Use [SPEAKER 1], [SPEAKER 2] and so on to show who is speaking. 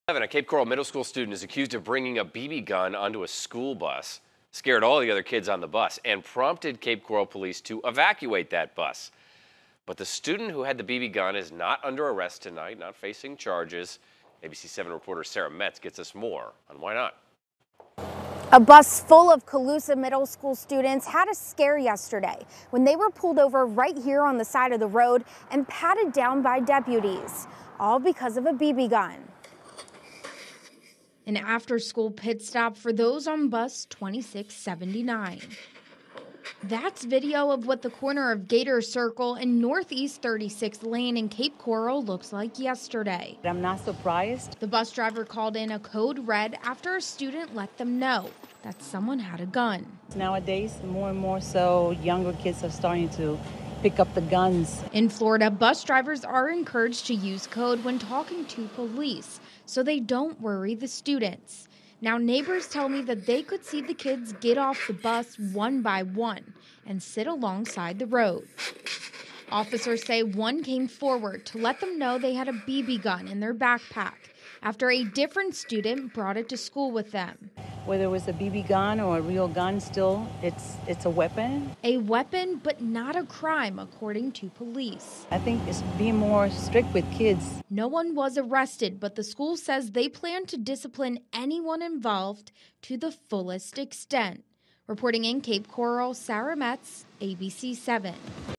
[SPEAKER 1] A Cape Coral Middle School student is accused of bringing a BB gun onto a school bus, scared all the other kids on the bus, and prompted Cape Coral police to evacuate that bus. But the student who had the BB gun is not under arrest tonight, not facing charges. ABC 7 reporter Sarah Metz gets us more on why not.
[SPEAKER 2] A bus full of Caloosa Middle School students had a scare yesterday when they were pulled over right here on the side of the road and patted down by deputies, all because of a BB gun. An after-school pit stop for those on bus 2679. That's video of what the corner of Gator Circle and Northeast 36th Lane in Cape Coral looks like yesterday.
[SPEAKER 3] I'm not surprised.
[SPEAKER 2] The bus driver called in a code red after a student let them know that someone had a gun.
[SPEAKER 3] Nowadays, more and more so, younger kids are starting to pick up the guns.
[SPEAKER 2] In Florida, bus drivers are encouraged to use code when talking to police so they don't worry the students. Now, neighbors tell me that they could see the kids get off the bus one by one and sit alongside the road. Officers say one came forward to let them know they had a BB gun in their backpack after a different student brought it to school with them.
[SPEAKER 3] Whether it was a BB gun or a real gun, still, it's a weapon.
[SPEAKER 2] A weapon, but not a crime, according to police.
[SPEAKER 3] I think it's being more strict with kids.
[SPEAKER 2] No one was arrested, but the school says they plan to discipline anyone involved to the fullest extent. Reporting in Cape Coral, Sarah Metz, ABC 7.